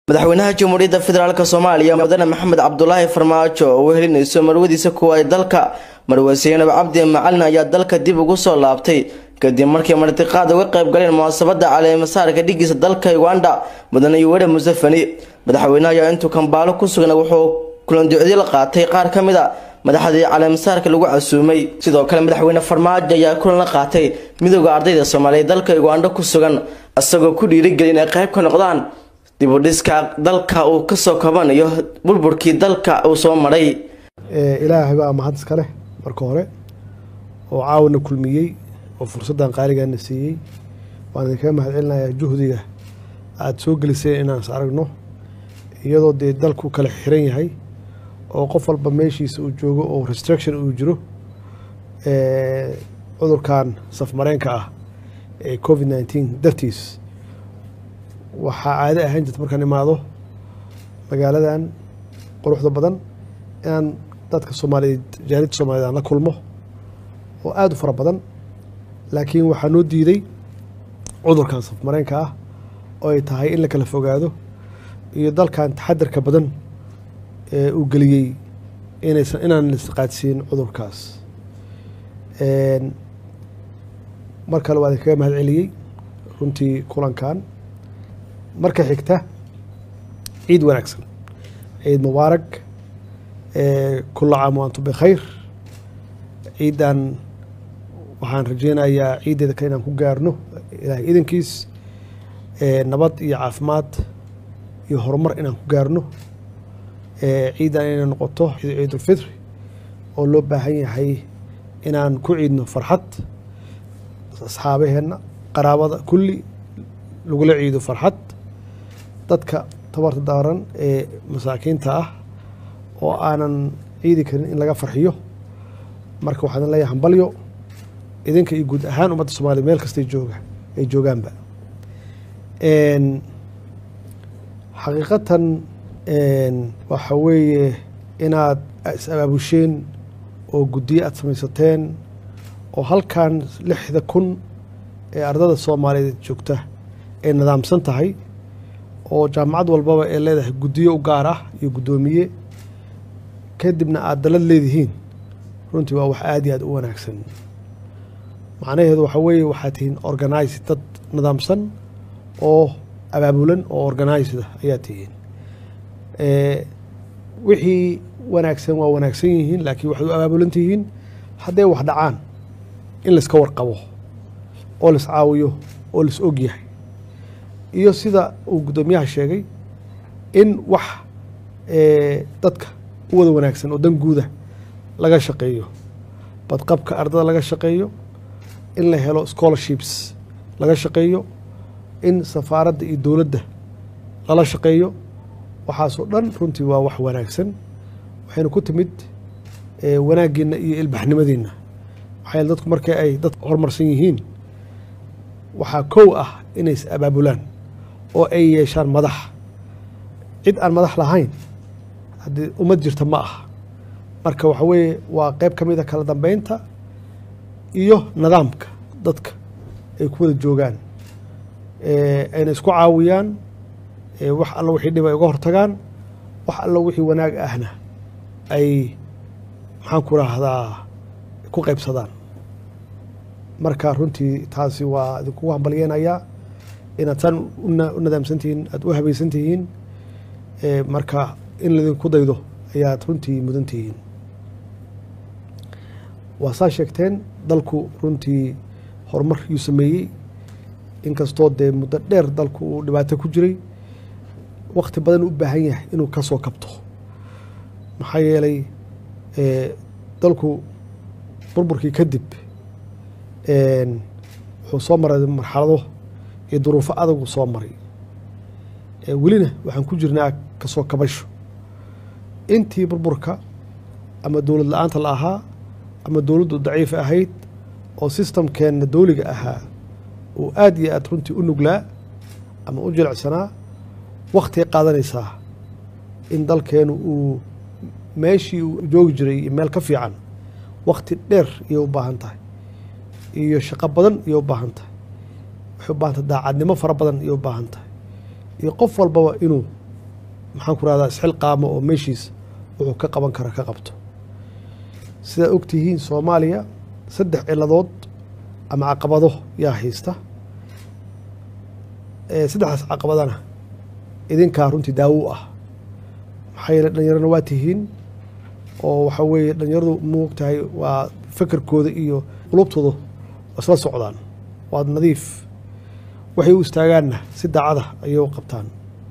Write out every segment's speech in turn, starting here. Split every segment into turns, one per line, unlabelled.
madaxweynaha jamhuuriyadda federaalka Soomaaliya mudane Maxamed Cabdullaahi Farmaajo oo helinayso marwadiisa kuwa dalka marwasiin Cabdi Macalin ayaa dalka dib ugu soo laabtay kadib markii martiqaad uga qayb galeen munaasabada caleemasaarka dhigiisa dalka Uganda mudane Yoweri Museveni madaxweynaha ayaa intuu Kampala ku sugan wuxuu kulan ducdi la qaatay qaar kamid ah madaxdii caleemasaarka lagu casuumay sidoo kale madaxweyne Farmaajo ayaa kulan la qaatay midowga ardayda Soomaaliyeed dalka Uganda ku sugan asagoo ku dhiirigelin inay qayb ka noqdaan dib u dhiska dalka uu ka soo kabanayo burburkii dalka uu soo maray
ilaahay baa mahad iska leh marka hore oo caawina kulmiyay oo fursadan qaaligan siiyay waan ka mahad celinayaa juhdiga aad soo gelisay inaan aragno iyadoo dalku kala xiran yahay oo qof walba meeshiisa uu joogo oo restriction uu jiro cudurkan safmareenka ah ee COVID-19 dartiis waxa caadi ahayn jirta markaan imaado magaaladan quruxda badan inaan dadka Soomaaliyeed jaalid Soomaaliyeed la kulmo oo aad u fara badan laakiin waxa noo diiday cudurkan safmareenka ah oo ay tahay in la kala fogaado iyo dalkan taxadarka badan ee uu galiyay inaan la isqaadsiin cudurkaas marka la wada kaga mahad celiyay runtii kulankan marka xigta ciid wanaagsan ciid mubaarak كل عام وأنتم بخير ciidan waxaan rajeynayaa ciideeda ka inaan ku gaarno ilaahay idinkiis nabad iyo caafimaad iyo horumar inaan ku gaarno ciidan inay noqoto ciidul fitr oo loo baahan yahay inaan ku ciidno farxad asxaabaheena qaraabada kulli lagu la ciido farxad dadka tabarta daaran ee masaakiinta ah oo aanan ciidi karin in laga farxiyo marka waxaan leeyahay hambalyo idinka iyo guud ahaan ummadda Soomaaliyeed meel kasta ay joogaanba xaqiiqatan waxa weeye inaad is-abaabusheen oo guddiyo aad samaysateen oo halkan 6,000 ee ardada Soomaaliyeed joogta ee nidaamsan tahay oo jaamacad walbaba ay leedahay guddiyo u gaar ah iyo guddoomiye kadibna aad dalad leedihiin runtii waa wax aad iyo aad u wanaagsan macnaheedu waxa weeye waxaad tihiin organized dad nidaamsan oo abaabulan oo organized ayaa tihiin wixii wanaagsan waa wanaagsan yihiin laakiin waxay u abaabulan tihiin hadday wax dhacaan in la iska warqabo oo la iscaawiyo oo la is og yahay iyo sida uu guddoomiyaha sheegay in wax dadka u wada wanaagsan oo dan guuda laga shaqeeyo badqabka ardada laga shaqeeyo in la helo scholarships laga shaqeeyo in safaaradda iyo dowladda lala shaqeeyo waxaasoo dhan runtii waa wax wanaagsan waxayna ku timid wanaaggeena iyo ilbaxnimadeena waxay dadku markay ay dad horumarsan yihiin waxaa kow ah inay is abaabulaan oo ay yeeshaan madax cid aan madax lahayn haddii ummad jirta ma aha marka waxa weeye waa qayb ka mid a kala dambeynta iyo nidaamka dadka ay ku wada joogaan ayna isku caawiyaan wax alla wixii dhib ay uga hortagaan wax alla wixii wanaag ahna ay maxaan ku raahdaa ku qaybsadaan marka runtii taasi waa idinku hambalyeenayaa inaad san u nidaamsantihiin aad u habaysantihiin marka in laydinku daydo ayaad runtii mudan tihiin waa saa sheegteen dalku runtii horumar yuu sameeyey inkastoo dee muddo dheer dalku uu dhibaato ku jiray waqti badan u baahan yahay inuu ka soo kabto maxaa yeelay dalku burburkii kadib wuxuu soo maray marxalado iyo duruufo adag soo maray welina waxaan ku jirnaa ka soo kabasho intii burburka ama dowlad la'aanta la ahaa ama dowladdu daciif ahayd oo systemkeena dawliga ahaa oo aad iyo aad runtii u nuglaa ama u jilicsanaa waqti qaadanaysaa in dalkeenu uu meeshii uu joogi jiray meel ka fiican waqti dheer iyo u baahan tahay iyo shaqo badan iyo u baahan tahay waxay u baahan tahay daacadnimo fara badan iyo u baahan tahay iyo qof walbaba inuu maxaan ku rahdaa isxil qaamo oo meeshiis wuxuu ka qaban kara ka qabto. sidaa ogtihiin Soomaaliya 3 ciladood ama caqabado yaa haysta. 3 caqabadana idinkaa runtii daawo ah. maxaa yeelay dhalinyarana waa tihiin oo waxa weeye dhalinyaradu moogtahay waa fikirkooda iyo qulubtooda isla socdaan, waa nadiif, waxay u istaagaanna si daacada ayay u qabtaan.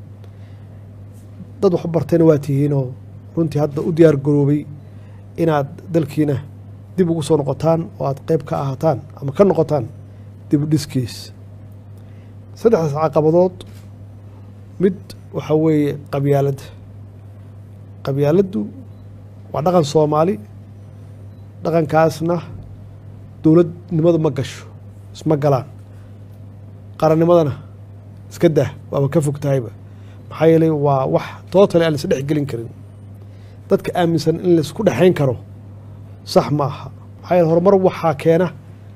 dad wax bartayna waa tihiinoo runtii hadda u diyaar garoobay inaad dalkiina dib ugu soo noqotaan oo aad qayb ka ahaataan ama ka noqotaan dib u dhiskiis. 3 caqabadood mid waxa weeye qabyaaladdu waa dhaqan Soomaali, dhaqankaasna dowladnimadu ma gasho, isma galaan, qarannimadana iska dah waaba ka fog tahayba. maxaa yeelay waa wax tootali aan laisdhex gelin karin. dadka aaminsan in laisku dhexayn karo sax ma aha. maxaa yeele horumar waxaa keena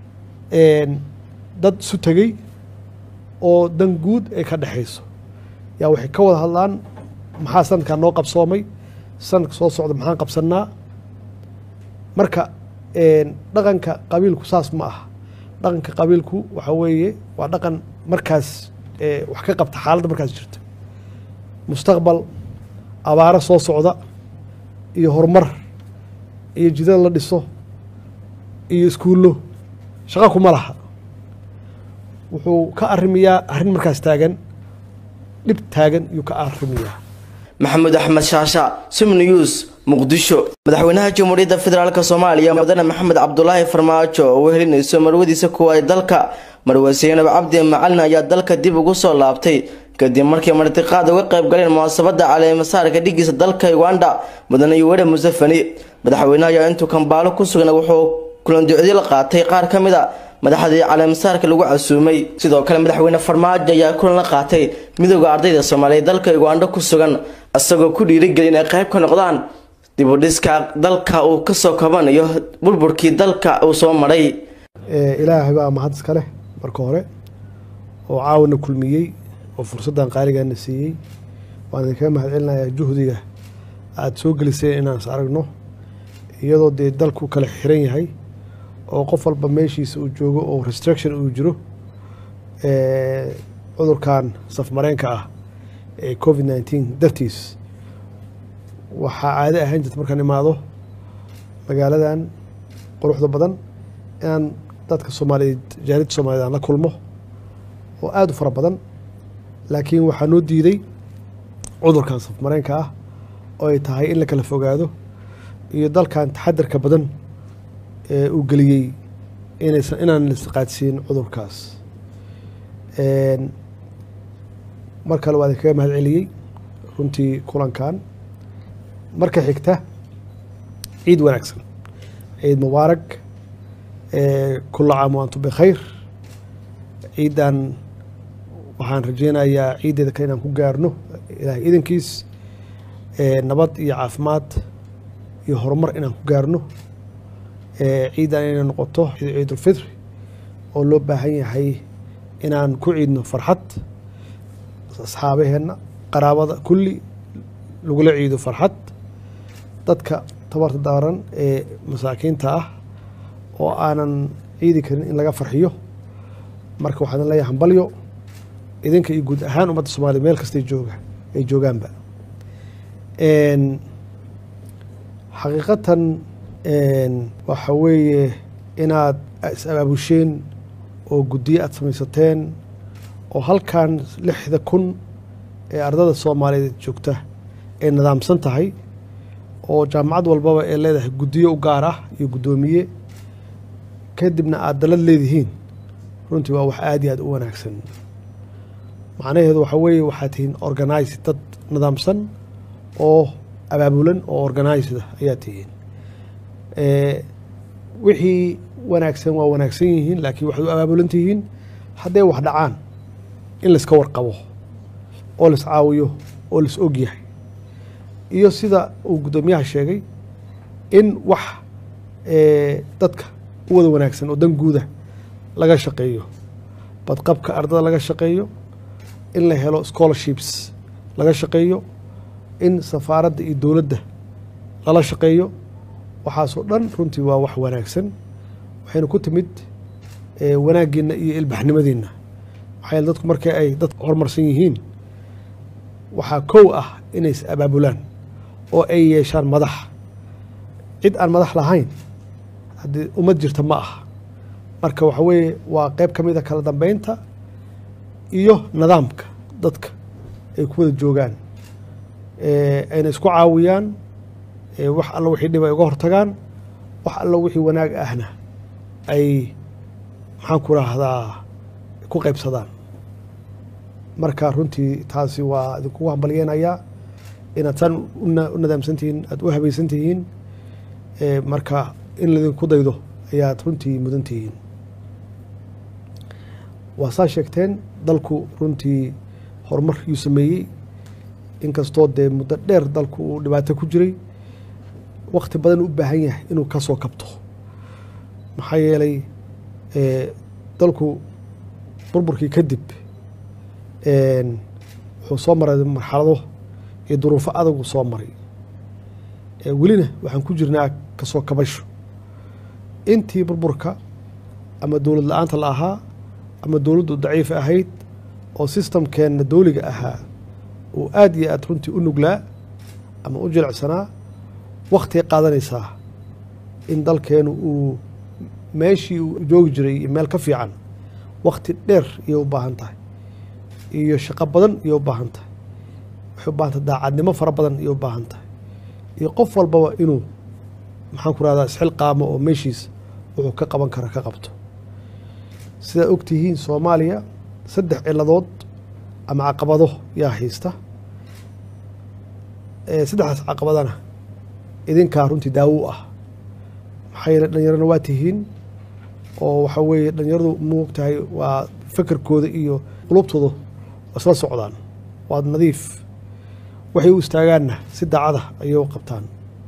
dad isu tegey oo dan guud ay ka dhexayso yaa waxay ka wada hadlaan maxaa sanadkan noo qabsoomay, sanadka soo socda maxaan qabsannaa. marka dhaqanka qabiilku saas ma aha. dhaqanka qabiilku waxa weeye waa dhaqan markaas wax ka qabta xaaladda markaas jirta, mustaqbal, abaaro soo socda iyo horumar iyo jidad la dhiso iyo iskuullo shaqo kuma laha. wuxuu ka arrimiyaa arrin markaas taagan, dhib taagan yuu ka arrimiyaa.
maxamed axmed shaasha, Sum News, Muqdisho. madaxweynaha Jamhuuriyadda Federaalka Soomaaliya Mudane Maxamed Cabdullaahi Farmaajo oo wehelinayso marwadiisa kuwaad dalka Marwe Zainab Cabdi Macalin ayaa dalka dib ugu soo laabtay kadib markii martiqaad uga qayb galeen munaasabadda caleemasaarka dhigiisa dalka Uganda Mudane Yoweri Museveni. madaxweynaha ayaa intuu Kampala ku sugnaa wuxuu kulan ducadii la qaatay qaar ka mid ah madaxdii caleemasaarka lagu casuumay. sidoo kale madaxweyne Farmaajo ayaa kulan la qaatay midowga ardayda Soomaaliyeed dalka Uganda ku sugan, asagoo ku dhiirigeliyay inay qayb ka noqdaan dib u dhiska dalka uu ka soo kabanayo burburkii dalka uu soo maray.
ilaahay baa mahad iska leh marka hore oo caawina kulmiyey oo fursaddan qaaligaana siiyey. waan idinkaga mahadcelinayaa juhdiga aad soo geliseen inaan is aragno, iyadoo dee dalku kala xiran yahay oo qof walba meeshiisa uu joogo oo restriction uu jiro. cudurkan safmareenka ah ee COVID-19 dartiis waxaa caado ahaan jirta markaan imaado magaaladan quruxda badan inaan dadka Soomaaliyeed, jaaliyadda Soomaaliyeed aan la kulmo oo aad u fara badan. laakiin waxaa noo diiday cudurkan safmareenka ah oo ay tahay in la kala fogaado iyo dalkan taxadarka badan ee uu geliyey inaan la isqaadsiin cudurkaas. mar kale waa idinkaga mahadceliyey runtii kulankan. marka xigta ciid wanaagsan, ciid mubaarak, kulla caam wa antum bikhayr. ciidan waxaan rajeynayaa ciideeda kale inaan ku gaarno ilaahay idankiis, nabad iyo caafimaad iyo horumar inaan ku gaarno. ciidan inay noqoto ciidulfitri oo loo baahan yahay inaan ku ciidno farxad, asxaabaheenna, qaraabada kulli lagula ciido farxad. dadka tabarta daaran ee masaakiinta ah oo aanan ciidi karin in laga farxiyo. marka waxaan leeyahay hambalyo idinka iyo guud ahaan ummadda Soomaaliya meel kasta ay joogaanba. xaqiiqatan waxa weeye inaad is abaabusheen oo guddiyo aad samaysateen oo halkan 6,000 ee ardada Soomaaliyeed joogta ay nidaamsan tahay oo jaamacad walbaba ay leedahay guddiyo u gaar ah iyo guddoomiye, kadibna aad dalad leedihiin. runtii waa wax aad iyo aad u wanaagsan. macnaheedu waxa weeye waxaad tihiin organize, dad nidaamsan oo abaabulan oo organized ayaa tihiin. wixii wanaagsan waa wanaagsan yihiin, laakiin waxaad u abaabulan tihiin hadday wax dhacaan in layska warqabo oo lais caawiyo oo lais og yahay. iyo sida uu guddoomiyaha sheegay in wax dadka u wada wanaagsan oo dan guuda laga shaqeeyo, badqabka ardada laga shaqeeyo, in la helo scholarships laga shaqeeyo in safaaradda iyo dowladda lala shaqeeyo waxaasoo dhan runtii waa wax wanaagsan waxayna ku timid wanaaggeena iyo ilbaxnimadeenna waxay dadku markay ay dad horumarsan yihiin waxaa kow ah inay is abaabulaan oo ay yeeshaan madax cid aan madax lahayn haddii ummad jirta ma aha marka waxa weeye waa qayb ka mid a kala dambeynta iyo nidaamka dadka ay ku wada joogaan ayna isku caawiyaan wax alla wixii dhib ay uga hortagaan wax alla wixii wanaag ahna ay maxaan ku rahdaa ku qaybsadaan marka runtii taasi waa idinku hambalyeenayaa inaad saan u nadaamsantihiin aad u habaysantihiin marka in laydinku daydo ayaad runtii mudan tihiin waa saa sheegteen dalku runtii horumar yuu sameeyey inkastoo dee muddo dheer dalku uu dhibaato ku jiray wakti badan u baahan yahay inuu ka soo kabto maxaa yeelay dalku burburkii kadib wuxuu soo maray marxalado iyo duruufo adagu soo maray welina waxaan ku jirnaa kasoo kabasho intii burburka ama dowlad la-aanta la ahaa ama dowladdu daciif ahayd oo sistamkeenna dowliga ahaa uu aad iyo aad runtii u nuglaa ama u jilicsanaa waktigay qaadanaysaa in dalkeenu uu meeshii uu joogi jiray iyo meel ka fiican wakti dheer iyay u baahan tahay iyo shaqo badan iyay u baahan tahay waxay u baahan tahay daacadnimo fara badan iyay u baahan tahay iyo qof walbaba inuu maxaan ku rahdaa isxilqaamo oo meeshiis wuxuu ka qaban kara ka qabto sidaad ogtihiin soomaaliya 3 ciladood ama caqabado yaa haysta 3daas caqabadana idinkaa runtii daawo u ah maxaa yeele dhalinyarana waa tihiin oo waxaa weeye dhalinyaradu moogtahay waa fakerkooda iyo qulubtooda waa isla socdaan waad nadiif waxay u istaagaanna si daacada ayay u qabtaan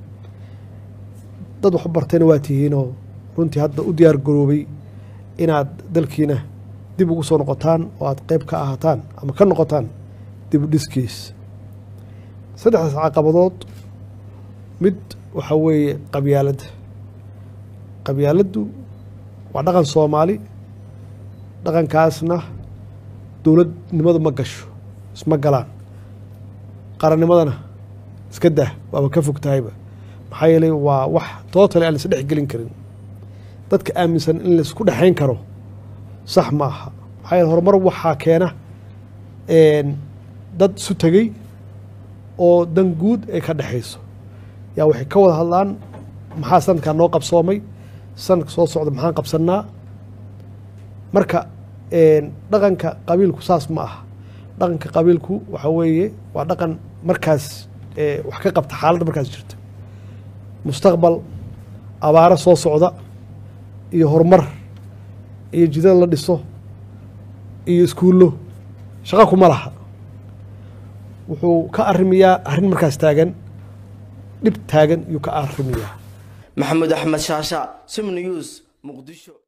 dad wax bartayna waa tihiinoo runtii hadda u diyaar garoobay inaad dalkiina dib ugu soo noqotaan oo aad qayb ka ahaataan ama ka noqotaan dib u dhiskiis 3daas caqabadood mid waxaa weeye qabyaaladdu waa dhaqan soomaali dhaqankaasna dowladnimadu ma gasho isma galaan qarannimadana iska dah waaba ka fog tahayba maxaa yeelay waa wax tootale aan laisdhex gelin karin dadka aaminsan in laisku dhexayn karo sax ma aha maxaa yeele horumar waxaa keena dad isu tegey oo dan guud ay ka dhexayso yaa waxay ka wada hadlaan maxaa sanadkaa noo qabsoomay sanadka soo socda maxaan qabsannaa marka dhaqanka qabiilku saas ma aha dhaqanka qabiilku waxaa weeye waa dhaqan markaas wax ka qabta xaaladda markaas jirta mustaqbal abaaro soo socda iyo horumar iyo jidad la dhiso iyo iskuullo shaqo kuma laha wuxuu ka arrimiyaa arrin markaas taagan dhib taagan iyuu ka arrimiyaa
maxamed axmed shaasha Sim News Muqdisho.